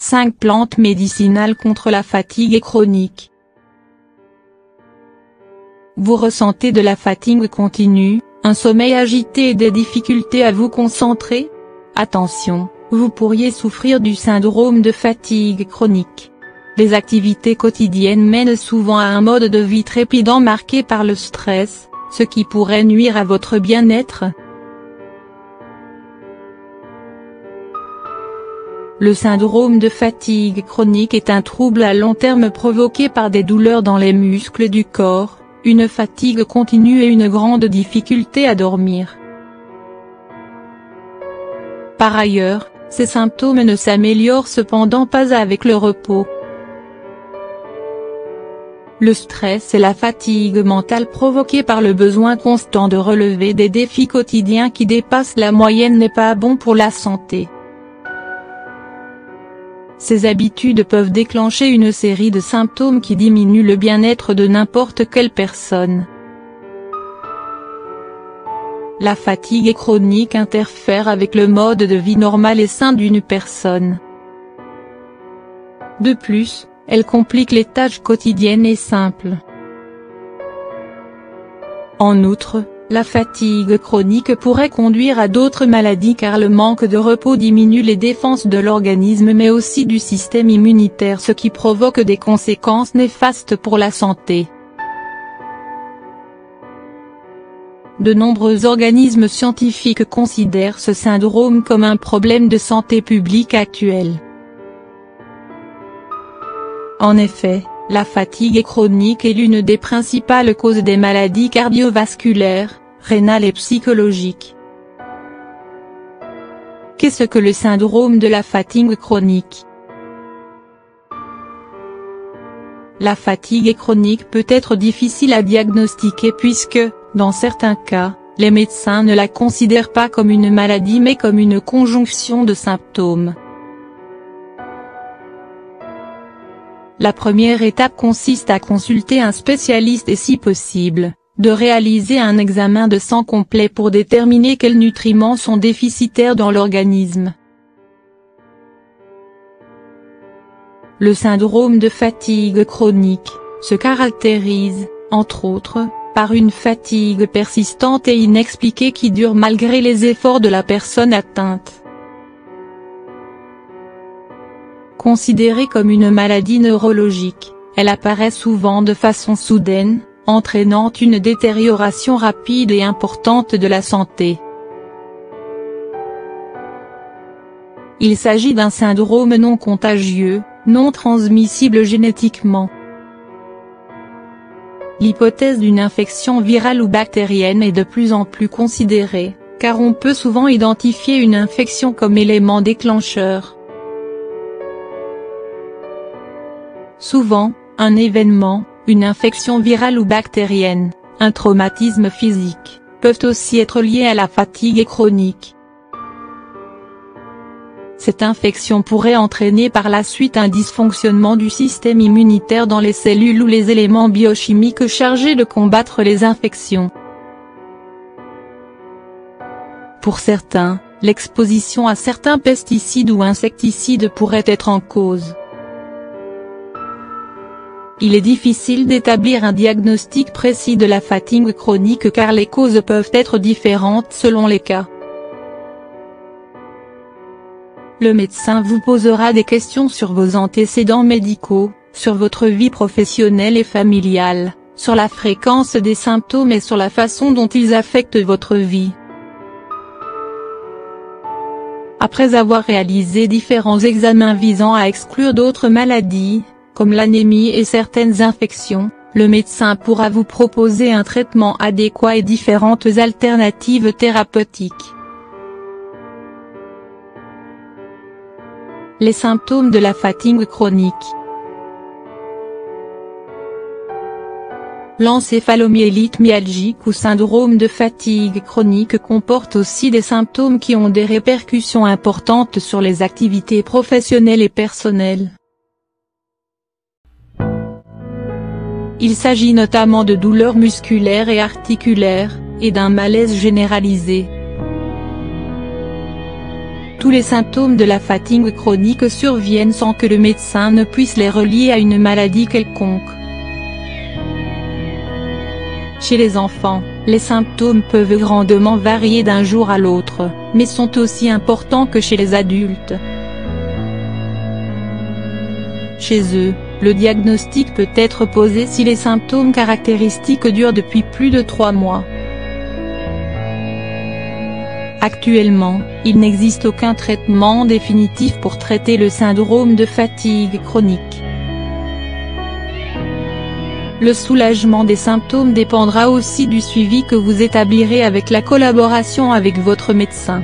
5 plantes médicinales contre la fatigue chronique. Vous ressentez de la fatigue continue, un sommeil agité et des difficultés à vous concentrer? Attention, vous pourriez souffrir du syndrome de fatigue chronique. Les activités quotidiennes mènent souvent à un mode de vie trépidant marqué par le stress, ce qui pourrait nuire à votre bien-être. Le syndrome de fatigue chronique est un trouble à long terme provoqué par des douleurs dans les muscles du corps, une fatigue continue et une grande difficulté à dormir. Par ailleurs, ces symptômes ne s'améliorent cependant pas avec le repos. Le stress et la fatigue mentale provoqués par le besoin constant de relever des défis quotidiens qui dépassent la moyenne n'est pas bon pour la santé. Ces habitudes peuvent déclencher une série de symptômes qui diminuent le bien-être de n'importe quelle personne. La fatigue chronique interfère avec le mode de vie normal et sain d'une personne. De plus, elle complique les tâches quotidiennes et simples. En outre, la fatigue chronique pourrait conduire à d'autres maladies car le manque de repos diminue les défenses de l'organisme mais aussi du système immunitaire, ce qui provoque des conséquences néfastes pour la santé. De nombreux organismes scientifiques considèrent ce syndrome comme un problème de santé publique actuel. En effet, la fatigue chronique est l'une des principales causes des maladies cardiovasculaires, rénales et psychologiques. Qu'est-ce que le syndrome de la fatigue chronique? La fatigue chronique peut être difficile à diagnostiquer puisque, dans certains cas, les médecins ne la considèrent pas comme une maladie mais comme une conjonction de symptômes. La première étape consiste à consulter un spécialiste et si possible, de réaliser un examen de sang complet pour déterminer quels nutriments sont déficitaires dans l'organisme. Le syndrome de fatigue chronique se caractérise, entre autres, par une fatigue persistante et inexpliquée qui dure malgré les efforts de la personne atteinte. Considérée comme une maladie neurologique, elle apparaît souvent de façon soudaine, entraînant une détérioration rapide et importante de la santé. Il s'agit d'un syndrome non contagieux, non transmissible génétiquement. L'hypothèse d'une infection virale ou bactérienne est de plus en plus considérée, car on peut souvent identifier une infection comme élément déclencheur. Souvent, un événement, une infection virale ou bactérienne, un traumatisme physique, peuvent aussi être liés à la fatigue chronique. Cette infection pourrait entraîner par la suite un dysfonctionnement du système immunitaire dans les cellules ou les éléments biochimiques chargés de combattre les infections. Pour certains, l'exposition à certains pesticides ou insecticides pourrait être en cause. Il est difficile d'établir un diagnostic précis de la fatigue chronique car les causes peuvent être différentes selon les cas. Le médecin vous posera des questions sur vos antécédents médicaux, sur votre vie professionnelle et familiale, sur la fréquence des symptômes et sur la façon dont ils affectent votre vie. Après avoir réalisé différents examens visant à exclure d'autres maladies, comme l'anémie et certaines infections, le médecin pourra vous proposer un traitement adéquat et différentes alternatives thérapeutiques. Les symptômes de la fatigue chronique. L'encéphalomyélite myalgique ou syndrome de fatigue chronique comporte aussi des symptômes qui ont des répercussions importantes sur les activités professionnelles et personnelles. Il s'agit notamment de douleurs musculaires et articulaires, et d'un malaise généralisé. tous les symptômes de la fatigue chronique surviennent sans que le médecin ne puisse les relier à une maladie quelconque. Chez les enfants, les symptômes peuvent grandement varier d'un jour à l'autre, mais sont aussi importants que chez les adultes. Chez eux, le diagnostic peut être posé si les symptômes caractéristiques durent depuis plus de 3 mois. Actuellement, il n'existe aucun traitement définitif pour traiter le syndrome de fatigue chronique. Le soulagement des symptômes dépendra aussi du suivi que vous établirez avec la collaboration avec votre médecin.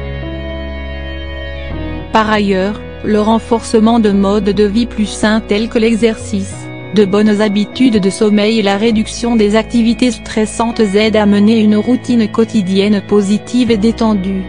Par ailleurs, le renforcement de modes de vie plus sains tels que l'exercice, de bonnes habitudes de sommeil et la réduction des activités stressantes aident à mener une routine quotidienne positive et détendue.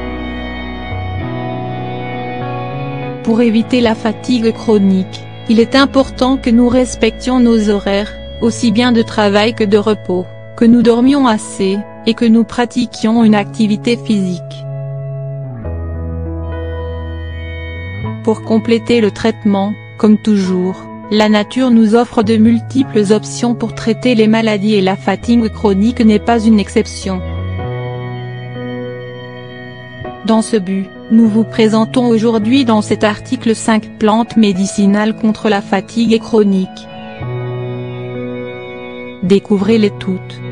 Pour éviter la fatigue chronique, il est important que nous respections nos horaires, aussi bien de travail que de repos, que nous dormions assez, et que nous pratiquions une activité physique. Pour compléter le traitement, comme toujours, la nature nous offre de multiples options pour traiter les maladies et la fatigue chronique n'est pas une exception. Dans ce but, nous vous présentons aujourd'hui dans cet article 5 plantes médicinales contre la fatigue chronique. Découvrez-les toutes.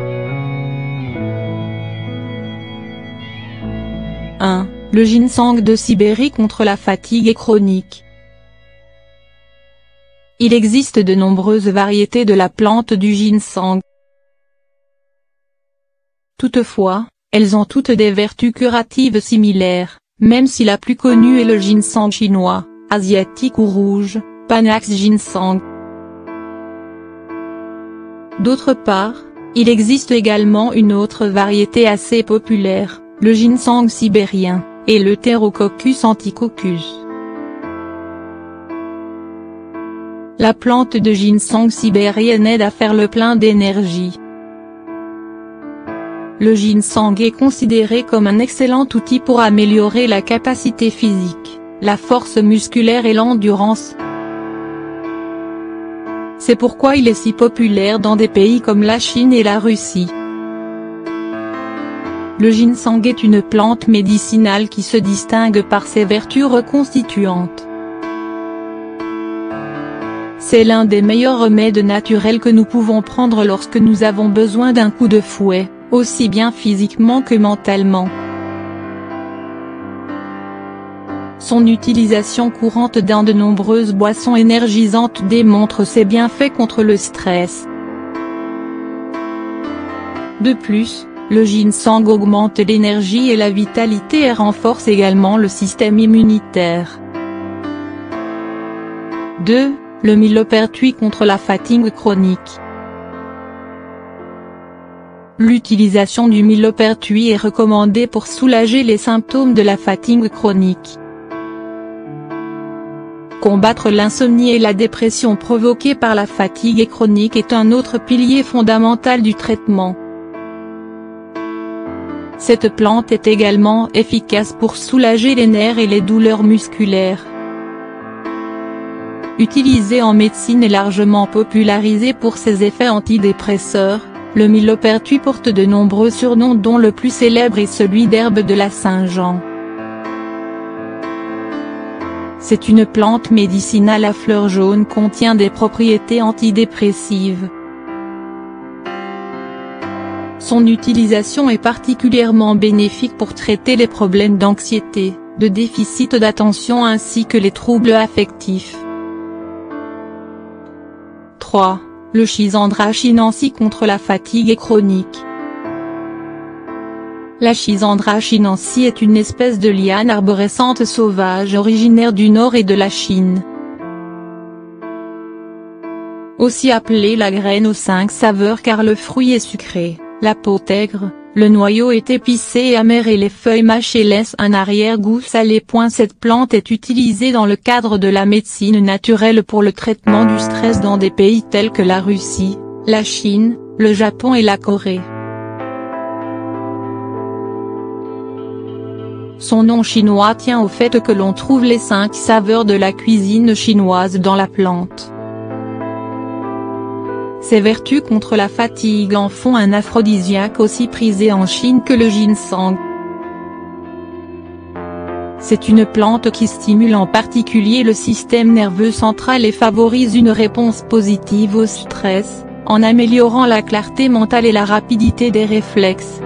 1. Le ginseng de Sibérie contre la fatigue chronique. Il existe de nombreuses variétés de la plante du ginseng. Toutefois, elles ont toutes des vertus curatives similaires, même si la plus connue est le ginseng chinois, asiatique ou rouge, Panax ginseng. D'autre part, il existe également une autre variété assez populaire, le ginseng sibérien, et l'Euterococcus anticoccus. La plante de ginseng sibérienne aide à faire le plein d'énergie. Le ginseng est considéré comme un excellent outil pour améliorer la capacité physique, la force musculaire et l'endurance. C'est pourquoi il est si populaire dans des pays comme la Chine et la Russie. Le ginseng est une plante médicinale qui se distingue par ses vertus reconstituantes. C'est l'un des meilleurs remèdes naturels que nous pouvons prendre lorsque nous avons besoin d'un coup de fouet, aussi bien physiquement que mentalement. Son utilisation courante dans de nombreuses boissons énergisantes démontre ses bienfaits contre le stress. De plus, le ginseng augmente l'énergie et la vitalité et renforce également le système immunitaire. 2. Le millepertuis contre la fatigue chronique. L'utilisation du millepertuis est recommandée pour soulager les symptômes de la fatigue chronique. Combattre l'insomnie et la dépression provoquée par la fatigue chronique est un autre pilier fondamental du traitement. Cette plante est également efficace pour soulager les nerfs et les douleurs musculaires. Utilisé en médecine et largement popularisé pour ses effets antidépresseurs, le millepertuis porte de nombreux surnoms dont le plus célèbre est celui d'herbe de la Saint-Jean. C'est une plante médicinale à fleurs jaunes contient des propriétés antidépressives. Son utilisation est particulièrement bénéfique pour traiter les problèmes d'anxiété, de déficit d'attention ainsi que les troubles affectifs. 3. Le Schisandra chinensis contre la fatigue chronique. La Schisandra chinensis est une espèce de liane arborescente sauvage originaire du nord et de la Chine. Aussi appelée la graine aux 5 saveurs car le fruit est sucré, la peau aigre, le noyau est épicé et amer et les feuilles mâchées laissent un arrière-goût salé. Cette plante est utilisée dans le cadre de la médecine naturelle pour le traitement du stress dans des pays tels que la Russie, la Chine, le Japon et la Corée. Son nom chinois tient au fait que l'on trouve les 5 saveurs de la cuisine chinoise dans la plante. Ses vertus contre la fatigue en font un aphrodisiaque aussi prisé en Chine que le ginseng. C'est une plante qui stimule en particulier le système nerveux central et favorise une réponse positive au stress, en améliorant la clarté mentale et la rapidité des réflexes.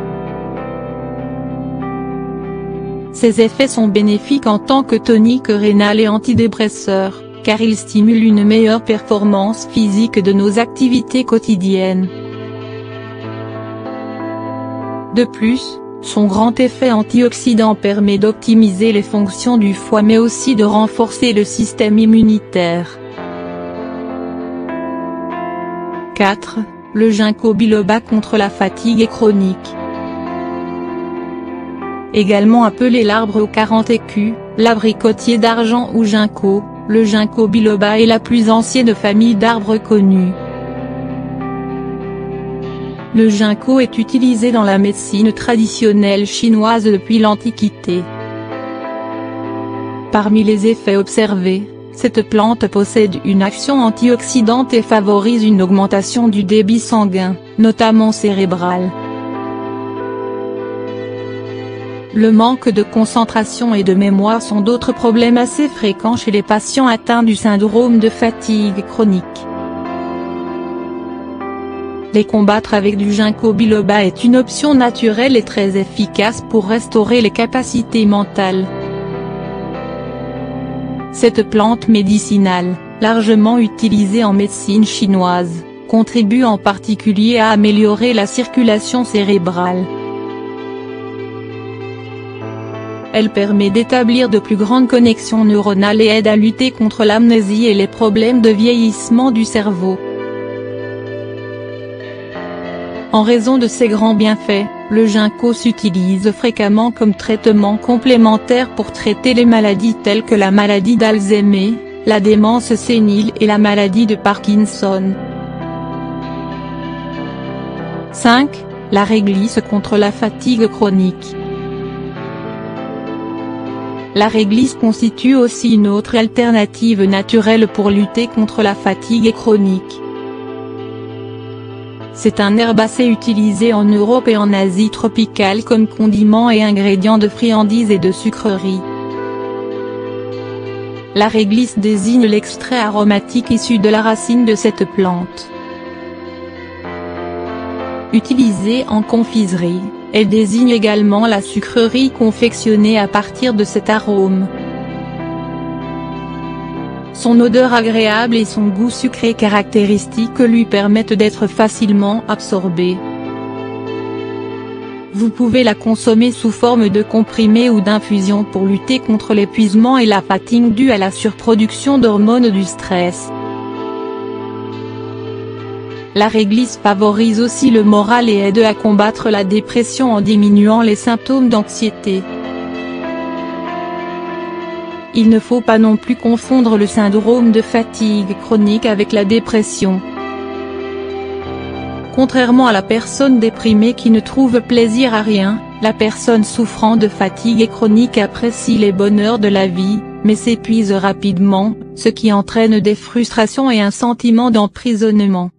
Ses effets sont bénéfiques en tant que tonique rénal et antidépresseur, car il stimule une meilleure performance physique de nos activités quotidiennes. De plus, son grand effet antioxydant permet d'optimiser les fonctions du foie mais aussi de renforcer le système immunitaire. 4. Le ginkgo biloba contre la fatigue chronique. Également appelé l'arbre aux 40 écus, l'abricotier d'argent ou ginkgo, le ginkgo biloba est la plus ancienne famille d'arbres connus. Le ginkgo est utilisé dans la médecine traditionnelle chinoise depuis l'Antiquité. Parmi les effets observés, cette plante possède une action antioxydante et favorise une augmentation du débit sanguin, notamment cérébral. Le manque de concentration et de mémoire sont d'autres problèmes assez fréquents chez les patients atteints du syndrome de fatigue chronique. Les combattre avec du ginkgo biloba est une option naturelle et très efficace pour restaurer les capacités mentales. Cette plante médicinale, largement utilisée en médecine chinoise, contribue en particulier à améliorer la circulation cérébrale. Elle permet d'établir de plus grandes connexions neuronales et aide à lutter contre l'amnésie et les problèmes de vieillissement du cerveau. En raison de ses grands bienfaits, le ginkgo s'utilise fréquemment comme traitement complémentaire pour traiter les maladies telles que la maladie d'Alzheimer, la démence sénile et la maladie de Parkinson. 5. La réglisse contre la fatigue chronique. La réglisse constitue aussi une autre alternative naturelle pour lutter contre la fatigue chronique. C'est un herbacé utilisé en Europe et en Asie tropicale comme condiment et ingrédient de friandises et de sucreries. La réglisse désigne l'extrait aromatique issu de la racine de cette plante. Utilisée en confiserie, elle désigne également la sucrerie confectionnée à partir de cet arôme. Son odeur agréable et son goût sucré caractéristique lui permettent d'être facilement absorbée. Vous pouvez la consommer sous forme de comprimés ou d'infusions pour lutter contre l'épuisement et la fatigue due à la surproduction d'hormones du stress. La réglisse favorise aussi le moral et aide à combattre la dépression en diminuant les symptômes d'anxiété. Il ne faut pas non plus confondre le syndrome de fatigue chronique avec la dépression. Contrairement à la personne déprimée qui ne trouve plaisir à rien, la personne souffrant de fatigue chronique apprécie les bonheurs de la vie, mais s'épuise rapidement, ce qui entraîne des frustrations et un sentiment d'emprisonnement.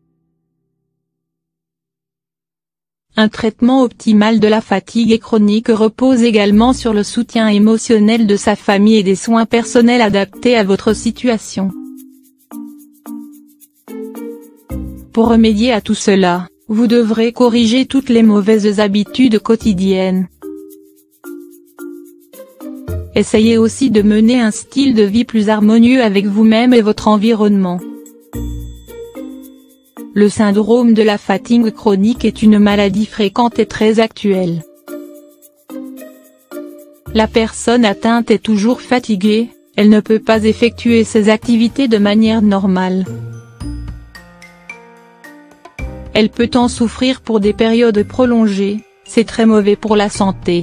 Un traitement optimal de la fatigue chronique repose également sur le soutien émotionnel de sa famille et des soins personnels adaptés à votre situation. Pour remédier à tout cela, vous devrez corriger toutes les mauvaises habitudes quotidiennes. Essayez aussi de mener un style de vie plus harmonieux avec vous-même et votre environnement. Le syndrome de la fatigue chronique est une maladie fréquente et très actuelle. La personne atteinte est toujours fatiguée, elle ne peut pas effectuer ses activités de manière normale. Elle peut en souffrir pour des périodes prolongées, c'est très mauvais pour la santé.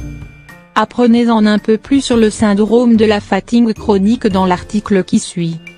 Apprenez-en un peu plus sur le syndrome de la fatigue chronique dans l'article qui suit.